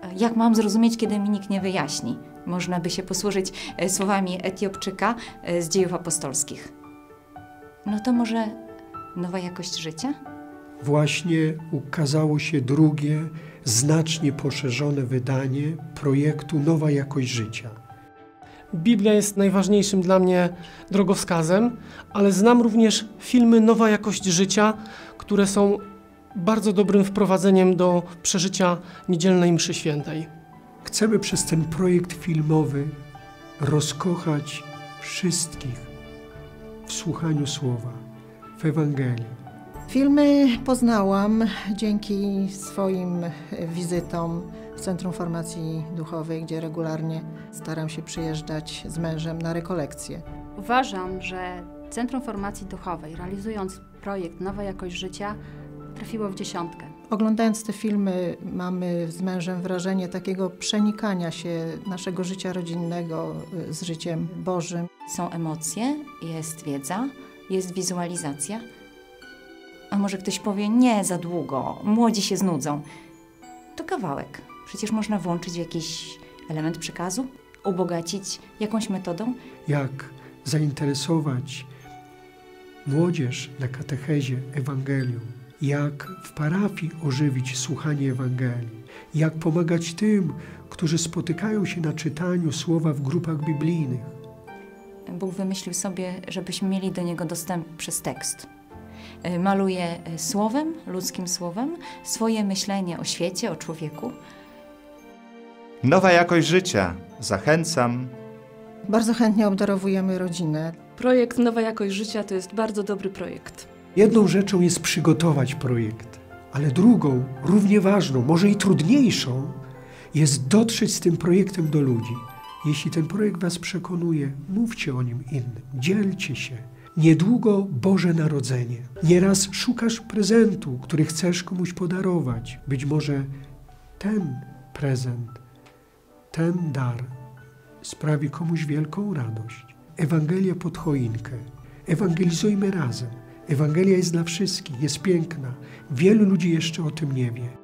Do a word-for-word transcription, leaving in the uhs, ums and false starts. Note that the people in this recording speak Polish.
Jak mam zrozumieć, kiedy mi nikt nie wyjaśni? Można by się posłużyć słowami Etiopczyka z Dziejów Apostolskich. No to może nowa jakość życia? Właśnie ukazało się drugie, znacznie poszerzone wydanie projektu Nowa Jakość Życia. Biblia jest najważniejszym dla mnie drogowskazem, ale znam również filmy Nowa Jakość Życia, które są bardzo dobrym wprowadzeniem do przeżycia niedzielnej mszy świętej. Chcemy przez ten projekt filmowy rozkochać wszystkich w słuchaniu Słowa, w Ewangelii. Filmy poznałam dzięki swoim wizytom w Centrum Formacji Duchowej, gdzie regularnie staram się przyjeżdżać z mężem na rekolekcje. Uważam, że Centrum Formacji Duchowej, realizując projekt Nowa Jakość Życia, trafiło w dziesiątkę. Oglądając te filmy mamy z mężem wrażenie takiego przenikania się naszego życia rodzinnego z życiem Bożym. Są emocje, jest wiedza, jest wizualizacja. A może ktoś powie, nie, za długo, młodzi się znudzą. To kawałek. Przecież można włączyć jakiś element przekazu, ubogacić jakąś metodą. Jak zainteresować młodzież na katechezie Ewangelium, jak w parafii ożywić słuchanie Ewangelii, jak pomagać tym, którzy spotykają się na czytaniu słowa w grupach biblijnych. Bóg wymyślił sobie, żebyśmy mieli do Niego dostęp przez tekst. Maluje słowem, ludzkim słowem, swoje myślenie o świecie, o człowieku. Nowa jakość życia. Zachęcam. Bardzo chętnie obdarowujemy rodzinę. Projekt Nowa Jakość Życia to jest bardzo dobry projekt. Jedną rzeczą jest przygotować projekt, ale drugą, równie ważną, może i trudniejszą, jest dotrzeć z tym projektem do ludzi. Jeśli ten projekt was przekonuje, mówcie o nim innym, dzielcie się. Niedługo Boże Narodzenie. Nieraz szukasz prezentu, który chcesz komuś podarować. Być może ten prezent, ten dar sprawi komuś wielką radość. Ewangelia pod choinkę. Ewangelizujmy razem. Ewangelia jest dla wszystkich, jest piękna. Wielu ludzi jeszcze o tym nie wie.